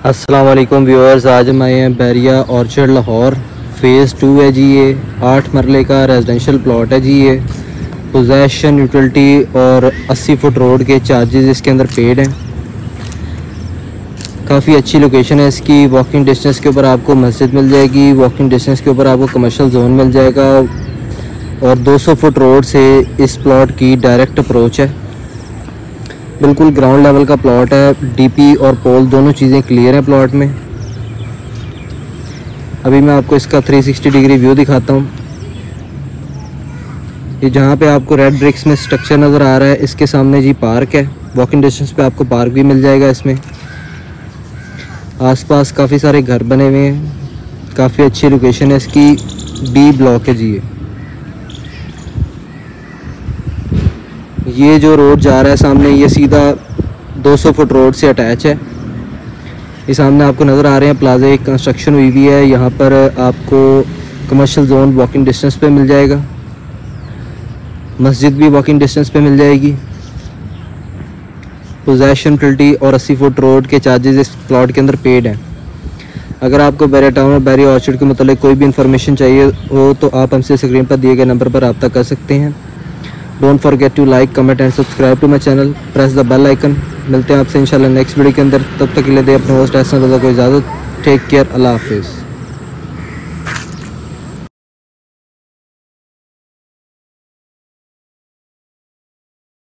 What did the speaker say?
अस्सलाम वालेकुम व्यूअर्स, आज हम आए हैं बैरिया ऑर्चर्ड लाहौर। फ़ेज़ 2 है जी। ये 8 मरले का रेजिडेंशियल प्लॉट है जी। ये पोजेसन, यूटिलिटी और 80 फुट रोड के चार्जेस इसके अंदर पेड हैं। काफ़ी अच्छी लोकेशन है इसकी। वॉकिंग डिस्टेंस के ऊपर आपको मस्जिद मिल जाएगी, वॉकिंग डिस्टेंस के ऊपर आपको कमर्शियल जोन मिल जाएगा और 200 फुट रोड से इस प्लॉट की डायरेक्ट अप्रोच है। बिल्कुल ग्राउंड लेवल का प्लॉट है। डीपी और पोल दोनों चीज़ें क्लियर हैं प्लॉट में। अभी मैं आपको इसका 360 डिग्री व्यू दिखाता हूँ। ये जहाँ पे आपको रेड ब्रिक्स में स्ट्रक्चर नज़र आ रहा है, इसके सामने जी पार्क है। वॉकिंग डिस्टेंस पे आपको पार्क भी मिल जाएगा। इसमें आसपास काफ़ी सारे घर बने हुए हैं। काफ़ी अच्छी लोकेशन है इसकी। बी ब्लॉक है जी। ये जो रोड जा रहा है सामने, ये सीधा 200 फुट रोड से अटैच है। ये सामने आपको नज़र आ रहे हैं प्लाजा, एक कंस्ट्रक्शन हुई भी है। यहाँ पर आपको कमर्शियल जोन वॉकिंग डिस्टेंस पे मिल जाएगा। मस्जिद भी वॉकिंग डिस्टेंस पे मिल जाएगी। पोजेसन, यूटिलिटी और 80 फुट रोड के चार्जेस इस प्लॉट के अंदर पेड हैं। अगर आपको बैरिया टाउन और बैरिया ऑर्चर्ड के मतलब कोई भी इन्फॉर्मेशन चाहिए हो तो आप हमसे स्क्रीन पर दिए गए नंबर पर रब्ता कर सकते हैं। Don't forget to like, comment and subscribe to my channel. Press the bell icon. मिलते हैं आपसे इंशाल्लाह नेक्स्ट वीडियो के अंदर। तब तक के लिए दे अपने होस्ट एहसन रज़ा को इजाज़त। Take care. अल्लाह हाफिज़।